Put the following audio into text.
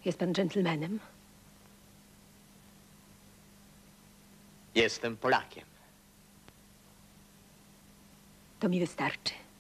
Jest pan dżentelmenem? Jestem Polakiem. To mi wystarczy.